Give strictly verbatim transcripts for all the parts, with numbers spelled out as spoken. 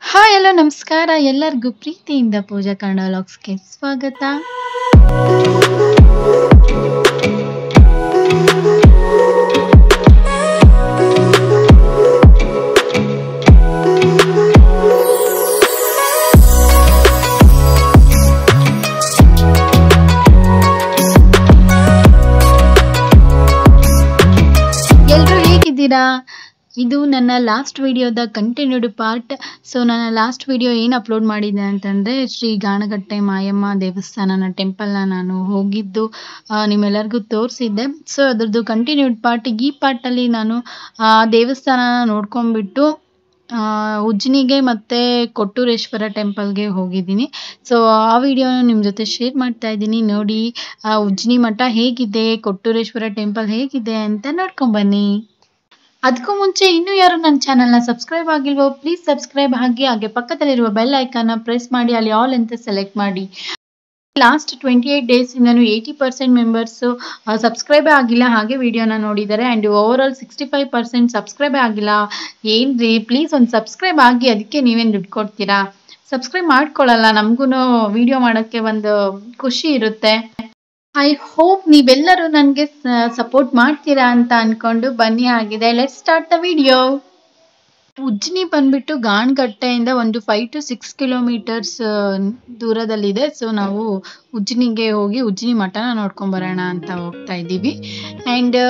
Hi hello ನಮಸ್ಕಾರ ಎಲ್ಲರಿಗೂ ಪ್ರೀತಿಯಿಂದ ಪೂಜಾ ಕನ್ನಡ ವ್ಲಾಗ್ಸ್ಗೆ ಸ್ವಾಗತ. ಎಲ್ಲರೂ ಹೇಗಿದ್ದೀರಾ? ಇದು ನನ್ನ ಲಾಸ್ಟ್ ವಿಡಿಯೋದ ಕಂಟಿನ್ಯೂಡ್ ಪಾರ್ಟ್. ಸೊ ನನ್ನ ಲಾಸ್ಟ್ ವಿಡಿಯೋ ಏನು ಅಪ್ಲೋಡ್ ಮಾಡಿದ್ದೆ ಅಂತಂದರೆ ಶ್ರೀ ಗಾಣಗಟ್ಟೆ ಮಾಯಮ್ಮ ದೇವಸ್ಥಾನನ ಟೆಂಪಲ್ನ ನಾನು ಹೋಗಿದ್ದು ನಿಮ್ಮೆಲ್ಲರಿಗೂ ತೋರಿಸಿದ್ದೆ. ಸೊ ಅದ್ರದ್ದು ಕಂಟಿನ್ಯೂಡ್ ಪಾರ್ಟ್. ಈ ಪಾರ್ಟಲ್ಲಿ ನಾನು ಆ ದೇವಸ್ಥಾನನ ನೋಡ್ಕೊಂಡ್ಬಿಟ್ಟು ಉಜ್ಜಿನಿಗೆ ಮತ್ತು ಕೊಟ್ಟೂರೇಶ್ವರ ಟೆಂಪಲ್ಗೆ ಹೋಗಿದ್ದೀನಿ. ಸೊ ಆ ವಿಡಿಯೋನ ನಿಮ್ಮ ಜೊತೆ ಶೇರ್ ಮಾಡ್ತಾ ಇದ್ದೀನಿ. ನೋಡಿ ಉಜ್ಜಿನಿ ಮಠ ಹೇಗಿದೆ, ಕೊಟ್ಟೂರೇಶ್ವರ ಟೆಂಪಲ್ ಹೇಗಿದೆ ಅಂತ ನೋಡ್ಕೊಂಬನ್ನಿ. ಅದಕ್ಕೂ ಮುಂಚೆ ಇನ್ನೂ ಯಾರು ನನ್ನ ಚಾನಲ್ನ ಸಬ್ಸ್ಕ್ರೈಬ್ ಆಗಿಲ್ವೋ ಪ್ಲೀಸ್ ಸಬ್ಸ್ಕ್ರೈಬ್ ಆಗಿ, ಹಾಗೆ ಪಕ್ಕದಲ್ಲಿರುವ ಬೆಲ್ ಐಕಾನ್ನ ಪ್ರೆಸ್ ಮಾಡಿ ಅಲ್ಲಿ ಆಲ್ ಅಂತ ಸೆಲೆಕ್ಟ್ ಮಾಡಿ. ಲಾಸ್ಟ್ ಟ್ವೆಂಟಿ ಏಯ್ಟ್ ಡೇಸಿಂದನೂ ಏಯ್ಟಿ ಪರ್ಸೆಂಟ್ ಮೆಂಬರ್ಸು ಸಬ್ಸ್ಕ್ರೈಬೇ ಆಗಿಲ್ಲ, ಹಾಗೆ ವಿಡಿಯೋನ ನೋಡಿದ್ದಾರೆ. And overall sixty five percent ಸಬ್ಸ್ಕ್ರೈಬೇ ಆಗಿಲ್ಲ. ಏನು ರೀ, ಪ್ಲೀಸ್ ಒಂದು ಸಬ್ಸ್ಕ್ರೈಬ್ ಆಗಿ, ಅದಕ್ಕೆ ನೀವೇನು ದುಡ್ಡು ಕೊಡ್ತೀರಾ? ಸಬ್ಸ್ಕ್ರೈಬ್ ಮಾಡ್ಕೊಳ್ಳಲ್ಲ, ನಮಗೂ ವಿಡಿಯೋ ಮಾಡೋಕ್ಕೆ ಒಂದು ಖುಷಿ ಇರುತ್ತೆ. ಐ ಹೋಪ್ ನೀವೆಲ್ಲರೂ ನನಗೆ ಸಪೋರ್ಟ್ ಮಾಡ್ತೀರಾ ಅಂತ ಅಂದ್ಕೊಂಡು ಬನ್ನಿ. ಆಗಿದೆ, let's start the video. Ujjini ಬಂದ್ಬಿಟ್ಟು ಗಾಣಗಟ್ಟೆಯಿಂದ ಒಂದು ಫೈವ್ ಟು ಸಿಕ್ಸ್ ಕಿಲೋಮೀಟರ್ಸ್ ದೂರದಲ್ಲಿದೆ. ಸೊ ನಾವು ಉಜ್ಜಿನಿಗೆ ಹೋಗಿ ಉಜ್ಜಿನಿ ಮಠನ ನೋಡ್ಕೊಂಬರೋಣ ಅಂತ ಹೋಗ್ತಾ ಇದ್ದೀವಿ. ಆ್ಯಂಡ್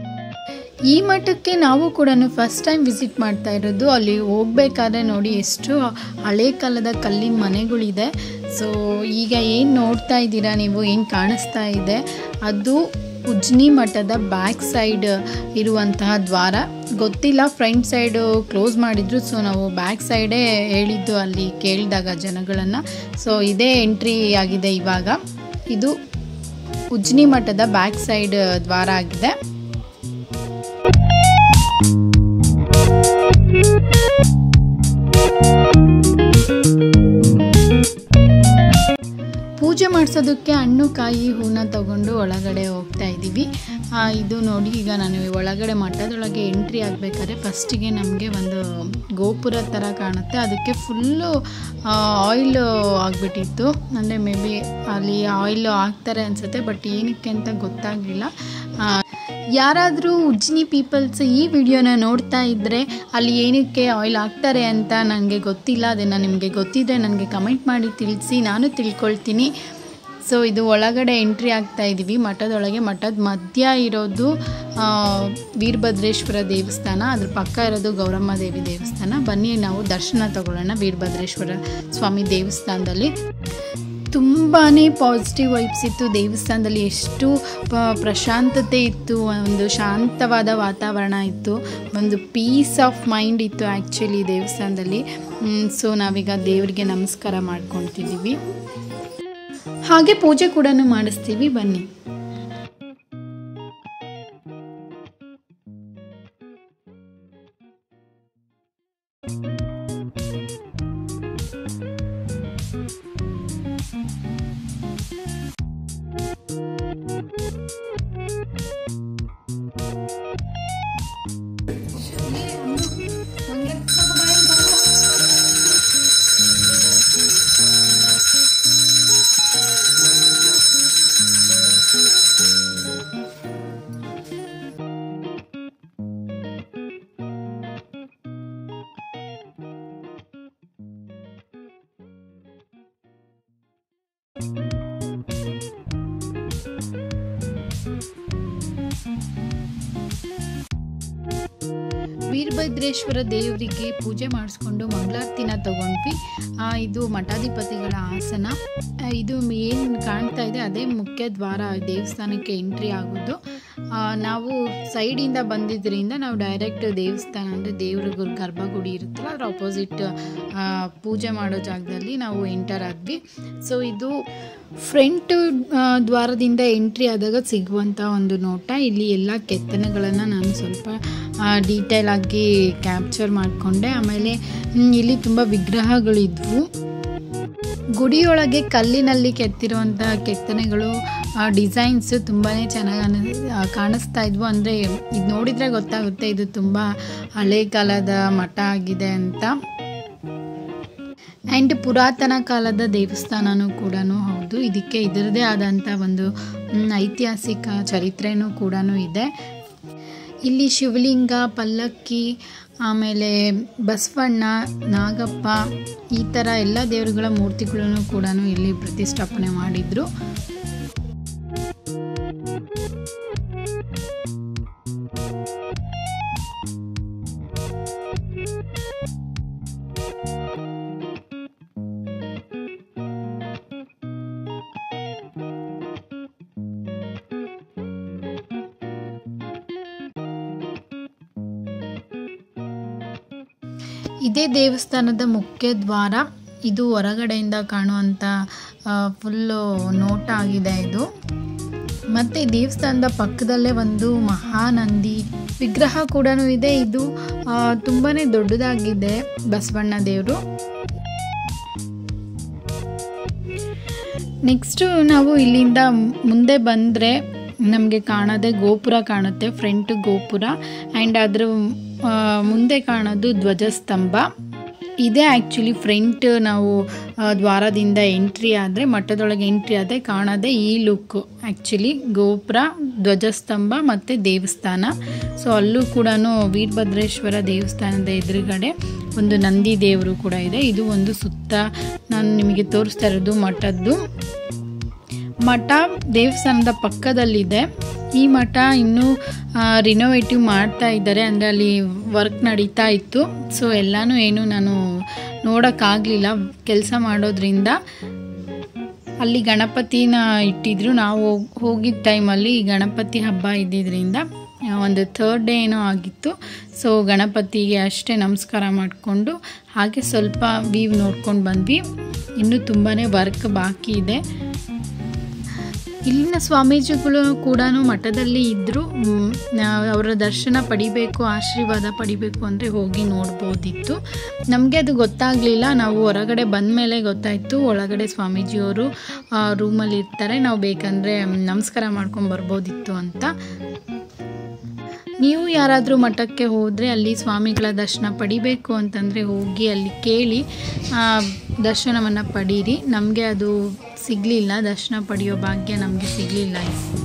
ಈ ಮಠಕ್ಕೆ ನಾವು ಕೂಡ ಫಸ್ಟ್ ಟೈಮ್ ವಿಸಿಟ್ ಮಾಡ್ತಾ ಇರೋದು. ಅಲ್ಲಿ ಹೋಗ್ಬೇಕಾದ್ರೆ ನೋಡಿ ಎಷ್ಟು ಹಳೆ ಕಾಲದ ಕಲ್ಲಿನ ಮನೆಗಳಿದೆ. ಸೊ ಈಗ ಏನು ನೋಡ್ತಾ ಇದ್ದೀರಾ ನೀವು, ಏನು ಕಾಣಿಸ್ತಾ ಇದೆ, ಅದು ಉಜ್ಜಿನಿ ಮಠದ ಬ್ಯಾಕ್ ಸೈಡ್ ಇರುವಂತಹ ದ್ವಾರ. ಗೊತ್ತಿಲ್ಲ, ಫ್ರಂಟ್ ಸೈಡು ಕ್ಲೋಸ್ ಮಾಡಿದ್ರು. ಸೊ ನಾವು ಬ್ಯಾಕ್ ಸೈಡೇ ಹೇಳಿದ್ದು ಅಲ್ಲಿ ಕೇಳಿದಾಗ ಜನಗಳನ್ನು. ಸೊ ಇದೇ ಎಂಟ್ರಿ ಆಗಿದೆ ಇವಾಗ. ಇದು ಉಜ್ಜಿನಿ ಮಠದ ಬ್ಯಾಕ್ ಸೈಡ್ ದ್ವಾರ ಆಗಿದೆ. ಪೂಜೆ ಮಾಡಿಸೋದಕ್ಕೆ ಹಣ್ಣು ಕಾಯಿ ಹೂನ ತಗೊಂಡು ಒಳಗಡೆ ಹೋಗ್ತಾ ಇದ್ದೀವಿ. ಇದು ನೋಡಿ, ಈಗ ನಾನು ಒಳಗಡೆ ಮಠದೊಳಗೆ ಎಂಟ್ರಿ ಆಗಬೇಕಾದ್ರೆ ಫಸ್ಟಿಗೆ ನಮಗೆ ಒಂದು ಗೋಪುರ ಥರ ಕಾಣುತ್ತೆ. ಅದಕ್ಕೆ ಫುಲ್ಲು ಆಯಿಲ್ ಆಗಿಬಿಟ್ಟಿತ್ತು. ಅಂದರೆ ಮೇ ಬಿ ಅಲ್ಲಿ ಆಯಿಲ್ ಹಾಕ್ತಾರೆ ಅನಿಸುತ್ತೆ, ಬಟ್ ಏನಕ್ಕೆ ಅಂತ ಗೊತ್ತಾಗಲಿಲ್ಲ. ಯಾರಾದರೂ ಉಜ್ಜಿನಿ ಪೀಪಲ್ಸ್ ಈ ವಿಡಿಯೋನ ನೋಡ್ತಾ ಇದ್ದರೆ ಅಲ್ಲಿ ಏನಕ್ಕೆ ಆಯಿಲ್ ಹಾಕ್ತಾರೆ ಅಂತ ನನಗೆ ಗೊತ್ತಿಲ್ಲ. ಅದನ್ನು ನಿಮಗೆ ಗೊತ್ತಿದ್ದರೆ ನನಗೆ ಕಮೆಂಟ್ ಮಾಡಿ ತಿಳಿಸಿ, ನಾನು ತಿಳ್ಕೊಳ್ತೀನಿ. ಸೊ ಇದು ಒಳಗಡೆ ಎಂಟ್ರಿ ಆಗ್ತಾ ಇದ್ದೀವಿ ಮಠದೊಳಗೆ. ಮಠದ ಮಧ್ಯ ಇರೋದು ವೀರಭದ್ರೇಶ್ವರ ದೇವಸ್ಥಾನ, ಅದ್ರ ಪಕ್ಕ ಇರೋದು ಗೌರಮ್ಮ ದೇವಿ ದೇವಸ್ಥಾನ. ಬನ್ನಿ ನಾವು ದರ್ಶನ ತಗೊಳ್ಳೋಣ ವೀರಭದ್ರೇಶ್ವರ ಸ್ವಾಮಿ ದೇವಸ್ಥಾನದಲ್ಲಿ. ತುಂಬಾ ಪಾಸಿಟಿವ್ ವೈಬ್ಸ್ ಇತ್ತು ದೇವಸ್ಥಾನದಲ್ಲಿ. ಎಷ್ಟು ಪ್ರಶಾಂತತೆ ಇತ್ತು, ಒಂದು ಶಾಂತವಾದ ವಾತಾವರಣ ಇತ್ತು, ಒಂದು ಪೀಸ್ ಆಫ್ ಮೈಂಡ್ ಇತ್ತು ಆ್ಯಕ್ಚುಲಿ ದೇವಸ್ಥಾನದಲ್ಲಿ. ಸೊ ನಾವೀಗ ದೇವರಿಗೆ ನಮಸ್ಕಾರ ಮಾಡ್ಕೊತಿದ್ದೀವಿ, ಹಾಗೆ ಪೂಜೆ ಕೂಡ ಮಾಡಿಸ್ತೀವಿ. ಬನ್ನಿ. ವೀರಭದ್ರೇಶ್ವರ ದೇವರಿಗೆ ಪೂಜೆ ಮಾಡಿಸ್ಕೊಂಡು ಮಂಗಳಾರತಿನ ತಗೊಂಡ್ವಿ. ಇದು ಮಠಾಧಿಪತಿಗಳ ಆಸನ. ಇದು ಏನು ಕಾಣ್ತಾ ಇದೆ ಅದೇ ಮುಖ್ಯ ದ್ವಾರ ದೇವಸ್ಥಾನಕ್ಕೆ ಎಂಟ್ರಿ ಆಗೋದು. ನಾವು ಸೈಡಿಂದ ಬಂದಿದ್ದರಿಂದ ನಾವು ಡೈರೆಕ್ಟ್ ದೇವಸ್ಥಾನ ಅಂದರೆ ದೇವ್ರ ಗರ್ಭಗುಡಿ ಇರುತ್ತಲ್ಲ ಅದ್ರ ಅಪೋಸಿಟ್ ಪೂಜೆ ಮಾಡೋ ಜಾಗದಲ್ಲಿ ನಾವು ಎಂಟರ್ ಆದ್ವಿ. ಸೊ ಇದು ಫ್ರಂಟ್ ದ್ವಾರದಿಂದ ಎಂಟ್ರಿ ಆದಾಗ ಸಿಗುವಂಥ ಒಂದು ನೋಟ. ಇಲ್ಲಿ ಎಲ್ಲ ಕೆತ್ತನೆಗಳನ್ನು ನಾನು ಸ್ವಲ್ಪ ಡೀಟೇಲ್ ಆಗಿ ಕ್ಯಾಪ್ಚರ್ ಮಾಡಿಕೊಂಡೆ. ಆಮೇಲೆ ಇಲ್ಲಿ ತುಂಬ ವಿಗ್ರಹಗಳಿದ್ವು. ಗುಡಿಯೊಳಗೆ ಕಲ್ಲಿನಲ್ಲಿ ಕೆತ್ತಿರುವಂಥ ಕೆತ್ತನೆಗಳು ಡಿಸೈನ್ಸ್ ತುಂಬಾ ಚೆನ್ನಾಗಿ ಕಾಣಿಸ್ತಾ ಇದ್ವು. ಅಂದರೆ ಇದು ನೋಡಿದರೆ ಗೊತ್ತಾಗುತ್ತೆ ಇದು ತುಂಬ ಹಳೆ ಕಾಲದ ಮಠ ಆಗಿದೆ ಅಂತ. ಆ್ಯಂಡ್ ಪುರಾತನ ಕಾಲದ ದೇವಸ್ಥಾನನೂ ಕೂಡ ಹೌದು. ಇದಕ್ಕೆ ಇದರದೇ ಆದಂಥ ಒಂದು ಐತಿಹಾಸಿಕ ಚರಿತ್ರೆನೂ ಕೂಡ ಇದೆ. ಇಲ್ಲಿ ಶಿವಲಿಂಗ, ಪಲ್ಲಕ್ಕಿ, ಆಮೇಲೆ ಬಸವಣ್ಣ, ನಾಗಪ್ಪ ಈ ಥರ ಎಲ್ಲ ದೇವರುಗಳ ಮೂರ್ತಿಗಳನ್ನು ಕೂಡ ಇಲ್ಲಿ ಪ್ರತಿಷ್ಠಾಪನೆ ಮಾಡಿದರು. ಇದೇ ದೇವಸ್ಥಾನದ ಮುಖ್ಯ ದ್ವಾರ. ಇದು ಹೊರಗಡೆಯಿಂದ ಕಾಣುವಂಥ ಫುಲ್ಲು ನೋಟ ಆಗಿದೆ ಇದು. ಮತ್ತು ದೇವಸ್ಥಾನದ ಪಕ್ಕದಲ್ಲೇ ಒಂದು ಮಹಾನಂದಿ ವಿಗ್ರಹ ಕೂಡ ಇದೆ. ಇದು ತುಂಬಾ ದೊಡ್ಡದಾಗಿದೆ ಬಸವಣ್ಣ ದೇವರು. ನೆಕ್ಸ್ಟು ನಾವು ಇಲ್ಲಿಂದ ಮುಂದೆ ಬಂದರೆ ನಮಗೆ ಕಾಣೋದೆ ಗೋಪುರ ಕಾಣುತ್ತೆ, ಫ್ರಂಟ್ ಗೋಪುರ. ಆ್ಯಂಡ್ ಅದರ ಮುಂದೆ ಕಾಣೋದು ಧ್ವಜಸ್ತಂಭ. ಇದೇ ಆ್ಯಕ್ಚುಲಿ ಫ್ರಂಟ್ ನಾವು ದ್ವಾರದಿಂದ ಎಂಟ್ರಿ ಆದರೆ, ಮಠದೊಳಗೆ ಎಂಟ್ರಿ ಆದರೆ ಕಾಣೋದೆ ಈ ಲುಕ್. ಆ್ಯಕ್ಚುಲಿ ಗೋಪುರ, ಧ್ವಜಸ್ತಂಭ ಮತ್ತು ದೇವಸ್ಥಾನ. ಸೊ ಅಲ್ಲೂ ಕೂಡ ವೀರಭದ್ರೇಶ್ವರ ದೇವಸ್ಥಾನದ ಎದುರುಗಡೆ ಒಂದು ನಂದಿ ದೇವರು ಕೂಡ ಇದೆ. ಇದು ಒಂದು ಸುತ್ತ ನಾನು ನಿಮಗೆ ತೋರಿಸ್ತಾ ಇರೋದು ಮಠದ್ದು. ಮಠ ದೇವಸ್ಥಾನದ ಪಕ್ಕದಲ್ಲಿದೆ. ಈ ಮಠ ಇನ್ನೂ ರಿನೋವೇಟಿವ್ ಮಾಡ್ತಾ ಇದ್ದಾರೆ, ಅಂದರೆ ಅಲ್ಲಿ ವರ್ಕ್ ನಡೀತಾ ಇತ್ತು. ಸೊ ಎಲ್ಲನೂ ಏನು ನಾನು ನೋಡೋಕ್ಕಾಗಲಿಲ್ಲ ಕೆಲಸ ಮಾಡೋದ್ರಿಂದ. ಅಲ್ಲಿ ಗಣಪತಿನ ಇಟ್ಟಿದ್ರು. ನಾವು ಹೋಗಿದ್ದ ಟೈಮಲ್ಲಿ ಗಣಪತಿ ಹಬ್ಬ ಇದ್ದಿದ್ದರಿಂದ ಒಂದು ಥರ್ಡ್ ಡೇ ಏನೋ ಆಗಿತ್ತು. ಸೊ ಗಣಪತಿಗೆ ಅಷ್ಟೇ ನಮಸ್ಕಾರ ಮಾಡಿಕೊಂಡು ಹಾಗೆ ಸ್ವಲ್ಪ ವ್ಯೂ ನೋಡ್ಕೊಂಡು ಬಂದ್ವಿ. ಇನ್ನೂ ತುಂಬಾ ವರ್ಕ್ ಬಾಕಿ ಇದೆ. ಇಲ್ಲಿನ ಸ್ವಾಮೀಜಿಗಳು ಕೂಡ ಮಠದಲ್ಲಿ ಇದ್ದರು. ಅವರ ದರ್ಶನ ಪಡಿಬೇಕು, ಆಶೀರ್ವಾದ ಪಡಿಬೇಕು ಅಂದರೆ ಹೋಗಿ ನೋಡ್ಬೋದಿತ್ತು. ನಮಗೆ ಅದು ಗೊತ್ತಾಗಲಿಲ್ಲ. ನಾವು ಹೊರಗಡೆ ಬಂದ ಮೇಲೆ ಗೊತ್ತಾಯಿತು ಒಳಗಡೆ ಸ್ವಾಮೀಜಿಯವರು ರೂಮಲ್ಲಿ ಇರ್ತಾರೆ, ನಾವು ಬೇಕಂದರೆ ನಮಸ್ಕಾರ ಮಾಡ್ಕೊಂಡು ಬರ್ಬೋದಿತ್ತು ಅಂತ. ನೀವು ಯಾರಾದರೂ ಮಠಕ್ಕೆ ಹೋದರೆ ಅಲ್ಲಿ ಸ್ವಾಮಿಗಳ ದರ್ಶನ ಪಡಿಬೇಕು ಅಂತಂದರೆ ಹೋಗಿ ಅಲ್ಲಿ ಕೇಳಿ ದರ್ಶನವನ್ನು ಪಡೀರಿ. ನಮಗೆ ಅದು ಸಿಗಲಿಲ್ಲ, ದರ್ಶನ ಪಡೆಯೋ ಭಾಗ್ಯ ನಮಗೆ ಸಿಗಲಿಲ್ಲ.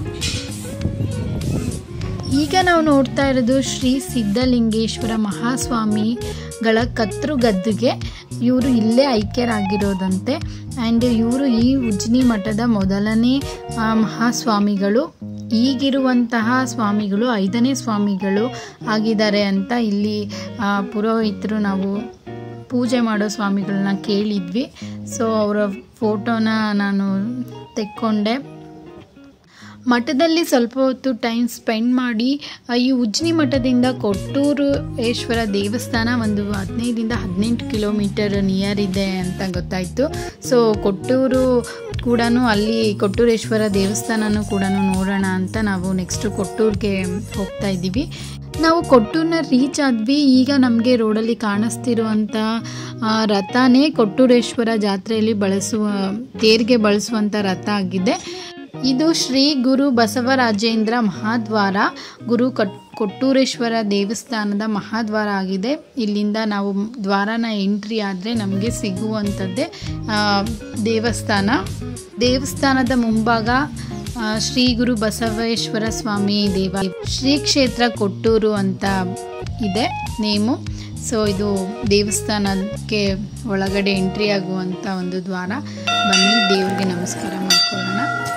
ಈಗ ನಾವು ನೋಡ್ತಾ ಇರೋದು ಶ್ರೀ ಸಿದ್ಧಲಿಂಗೇಶ್ವರ ಮಹಾಸ್ವಾಮಿಗಳ ಕತ್ರು ಗದ್ದುಗೆ. ಇವರು ಇಲ್ಲೇ ಐಕ್ಯರಾಗಿರೋದಂತೆ. ಆ್ಯಂಡ್ ಇವರು ಈ ಉಜ್ಜಿನಿ ಮಠದ ಮೊದಲನೇ ಮಹಾಸ್ವಾಮಿಗಳು. ಈಗಿರುವಂತಹ ಸ್ವಾಮಿಗಳು ಐದನೇ ಸ್ವಾಮಿಗಳು ಆಗಿದ್ದಾರೆ ಅಂತ ಇಲ್ಲಿ ಪುರೋಹಿತರು ನಾವು ಪೂಜೆ ಮಾಡೋ ಸ್ವಾಮಿಗಳನ್ನ ಕೇಳಿದ್ವಿ. ಸೊ ಅವರ ಫೋಟೋನ ನಾನು ತೆಕ್ಕೊಂಡೆ. ಮಠದಲ್ಲಿ ಸ್ವಲ್ಪ ಹೊತ್ತು ಟೈಮ್ ಸ್ಪೆಂಡ್ ಮಾಡಿ ಈ ಉಜ್ಜಿನಿ ಮಠದಿಂದ ಕೊಟ್ಟೂರೇಶ್ವರ ದೇವಸ್ಥಾನ ಒಂದು ಹದಿನೈದರಿಂದ ಹದಿನೆಂಟು ಕಿಲೋಮೀಟರ್ ನಿಯರ್ ಇದೆ ಅಂತ ಗೊತ್ತಾಯಿತು. ಸೊ ಕೊಟ್ಟೂರು ಕೂಡ ಅಲ್ಲಿ ಕೊಟ್ಟೂರೇಶ್ವರ ದೇವಸ್ಥಾನನೂ ಕೂಡ ನೋಡೋಣ ಅಂತ ನಾವು ನೆಕ್ಸ್ಟು ಕೊಟ್ಟೂರಿಗೆ ಹೋಗ್ತಾ ಇದ್ದೀವಿ. ನಾವು ಕೊಟ್ಟೂರನ್ನ ರೀಚ್ ಆದ್ವಿ. ಈಗ ನಮಗೆ ರೋಡಲ್ಲಿ ಕಾಣಿಸ್ತಿರುವಂಥ ರಥನೇ ಕೊಟ್ಟೂರೇಶ್ವರ ಜಾತ್ರೆಯಲ್ಲಿ ಬಳಸುವ ತೇರಿಗೆ ಬಳಸುವಂಥ ರಥ ಆಗಿದೆ. ಇದು ಶ್ರೀ ಗುರು ಬಸವರಾಜೇಂದ್ರ ಮಹಾದ್ವಾರ, ಗುರು ಕಟ್ ಕೊಟ್ಟೂರೇಶ್ವರ ದೇವಸ್ಥಾನದ ಮಹಾದ್ವಾರ ಆಗಿದೆ. ಇಲ್ಲಿಂದ ನಾವು ದ್ವಾರನ ಎಂಟ್ರಿ ಆದರೆ ನಮಗೆ ಸಿಗುವಂಥದ್ದೇ ದೇವಸ್ಥಾನ. ದೇವಸ್ಥಾನದ ಮುಂಭಾಗ ಶ್ರೀ ಗುರು ಬಸವೇಶ್ವರ ಸ್ವಾಮಿ ದೇವ ಶ್ರೀ ಕ್ಷೇತ್ರ ಕೊಟ್ಟೂರು ಅಂತ ಇದೆ ನೇಮು. ಸೊ ಇದು ದೇವಸ್ಥಾನಕ್ಕೆ ಒಳಗಡೆ ಎಂಟ್ರಿ ಆಗುವಂಥ ಒಂದು ದ್ವಾರ. ಬನ್ನಿ ದೇವರಿಗೆ ನಮಸ್ಕಾರ ಮಾಡ್ಕೊಳ್ಳೋಣ.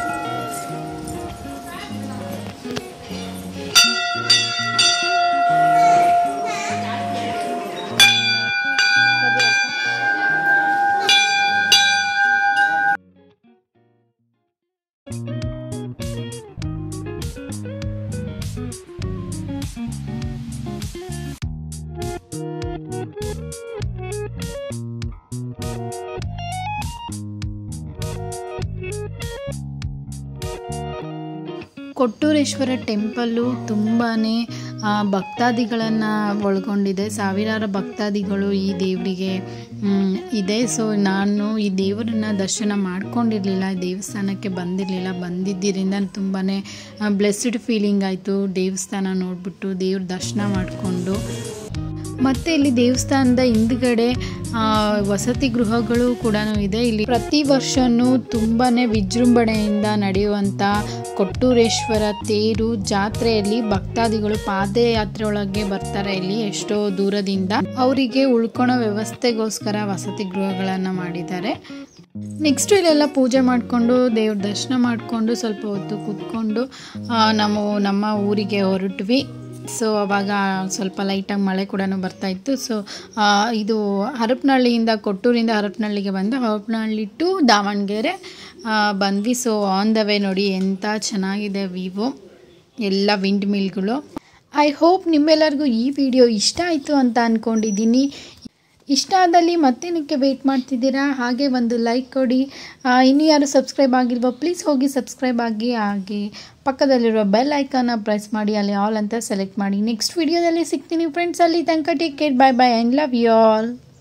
ಕೊಟ್ಟೂರೇಶ್ವರ ಟೆಂಪಲ್ಲು ತುಂಬಾ ಭಕ್ತಾದಿಗಳನ್ನು ಒಳಗೊಂಡಿದೆ. ಸಾವಿರಾರು ಭಕ್ತಾದಿಗಳು ಈ ದೇವರಿಗೆ ಇದೆ. ಸೊ ನಾನು ಈ ದೇವರನ್ನ ದರ್ಶನ ಮಾಡ್ಕೊಂಡಿರಲಿಲ್ಲ, ದೇವಸ್ಥಾನಕ್ಕೆ ಬಂದಿರಲಿಲ್ಲ. ಬಂದಿದ್ದರಿಂದ ತುಂಬಾ ಬ್ಲೆಸ್ಡ್ ಫೀಲಿಂಗ್ ಆಯಿತು. ದೇವಸ್ಥಾನ ನೋಡಿಬಿಟ್ಟು ದೇವ್ರ ದರ್ಶನ ಮಾಡಿಕೊಂಡು ಮತ್ತು ಇಲ್ಲಿ ದೇವಸ್ಥಾನದ ಹಿಂದ್ಗಡೆ ವಸತಿ ಗೃಹಗಳು ಕೂಡ ಇದೆ. ಇಲ್ಲಿ ಪ್ರತಿ ವರ್ಷವೂ ತುಂಬಾ ವಿಜೃಂಭಣೆಯಿಂದ ನಡೆಯುವಂಥ ಕೊಟ್ಟೂರೇಶ್ವರ ತೇರು ಜಾತ್ರೆಯಲ್ಲಿ ಭಕ್ತಾದಿಗಳು ಪಾದಯಾತ್ರೆ ಒಳಗೆ ಬರ್ತಾರೆ. ಇಲ್ಲಿ ಎಷ್ಟೋ ದೂರದಿಂದ ಅವರಿಗೆ ಉಳ್ಕೊಳೋ ವ್ಯವಸ್ಥೆಗೋಸ್ಕರ ವಸತಿ ಗೃಹಗಳನ್ನು ಮಾಡಿದ್ದಾರೆ. ನೆಕ್ಸ್ಟು ಇಲ್ಲೆಲ್ಲ ಪೂಜೆ ಮಾಡಿಕೊಂಡು ದೇವ್ರ ದರ್ಶನ ಮಾಡಿಕೊಂಡು ಸ್ವಲ್ಪ ಹೊತ್ತು ಕೂತ್ಕೊಂಡು ನಾವು ನಮ್ಮ ಊರಿಗೆ ಹೊರಟ್ವಿ. ಸೊ ಅವಾಗ ಸ್ವಲ್ಪ ಲೈಟಾಗಿ ಮಳೆ ಕೂಡ ಬರ್ತಾಯಿತ್ತು. ಸೊ ಇದು ಹರಪನಹಳ್ಳಿಯಿಂದ ಕೊಟ್ಟೂರಿಂದ ಹರಪನಹಳ್ಳಿಗೆ ಬಂದು ಹರಪನಹಳ್ಳಿ ಟು ದಾವಣಗೆರೆ ಬಂದ್ವಿ. ಸೊ ಆನ್ ದ ವೇ ನೋಡಿ ಎಂಥ ಚೆನ್ನಾಗಿದೆ ವ್ಯೂ, ಎಲ್ಲ ವಿಂಡ್ ಮಿಲ್ಗಳು. ಐ ಹೋಪ್ ನಿಮ್ಮೆಲ್ಲರಿಗೂ ಈ ವಿಡಿಯೋ ಇಷ್ಟ ಆಯಿತು ಅಂತ ಅಂದ್ಕೊಂಡಿದ್ದೀನಿ. ಇಷ್ಟ ಆದಲ್ಲಿ ಮತ್ತೇನಕ್ಕೆ ವೆಯ್ಟ್ ಮಾಡ್ತಿದ್ದೀರಾ? ಹಾಗೆ ಒಂದು ಲೈಕ್ ಕೊಡಿ. ಇನ್ನು ಯಾರು ಸಬ್ಸ್ಕ್ರೈಬ್ ಆಗಿಲ್ವೋ ಪ್ಲೀಸ್ ಹೋಗಿ ಸಬ್ಸ್ಕ್ರೈಬ್ ಆಗಿ, ಹಾಗೆ ಪಕ್ಕದಲ್ಲಿರೋ ಬೆಲ್ ಐಕಾನ್ನ ಪ್ರೆಸ್ ಮಾಡಿ, ಅಲ್ಲಿ ಆಲ್ ಅಂತ ಸೆಲೆಕ್ಟ್ ಮಾಡಿ. ನೆಕ್ಸ್ಟ್ ವಿಡಿಯೋದಲ್ಲಿ ಸಿಗ್ತೀನಿ ಫ್ರೆಂಡ್ಸ್. ಅಲ್ಲಿ ತನಕ take care, bye bye and love you all.